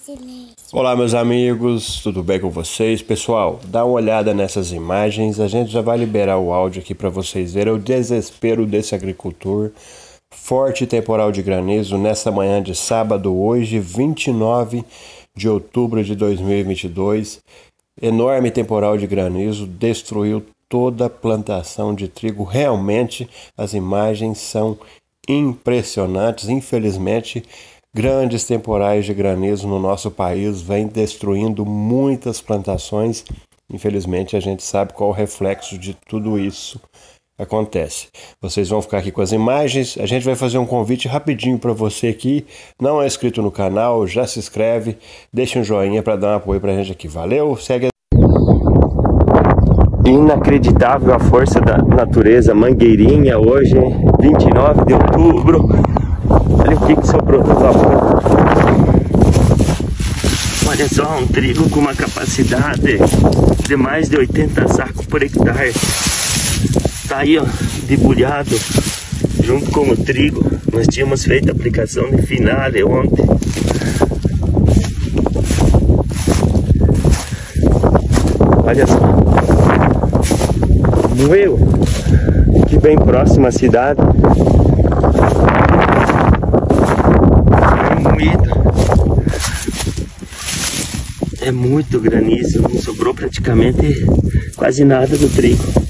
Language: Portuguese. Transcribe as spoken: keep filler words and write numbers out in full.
silêncio. Olá, meus amigos, tudo bem com vocês? Pessoal, dá uma olhada nessas imagens, a gente já vai liberar o áudio aqui para vocês verem o desespero desse agricultor. Forte temporal de granizo nessa manhã de sábado, hoje, vinte e nove de outubro de dois mil e vinte e dois. Enorme temporal de granizo, destruiu toda a plantação de trigo. Realmente, as imagens são impressionantes. Infelizmente, grandes temporais de granizo no nosso país vêm destruindo muitas plantações. Infelizmente, a gente sabe qual o reflexo de tudo isso acontece. Vocês vão ficar aqui com as imagens. A gente vai fazer um convite rapidinho para você aqui. Não é inscrito no canal, já se inscreve, deixa um joinha para dar um apoio para a gente aqui. Valeu, segue. Inacreditável a força da natureza. Mangueirinha hoje, vinte e nove de outubro. Olha o que que sobrou do vapor. Olha só, um trigo com uma capacidade de mais de oitenta sacos por hectare. Está aí, ó, debulhado junto com o trigo. Nós tínhamos feito a aplicação de finale ontem. Olha só. Moeu. Aqui bem próximo à cidade. É muito granizo, não sobrou praticamente quase nada do trigo.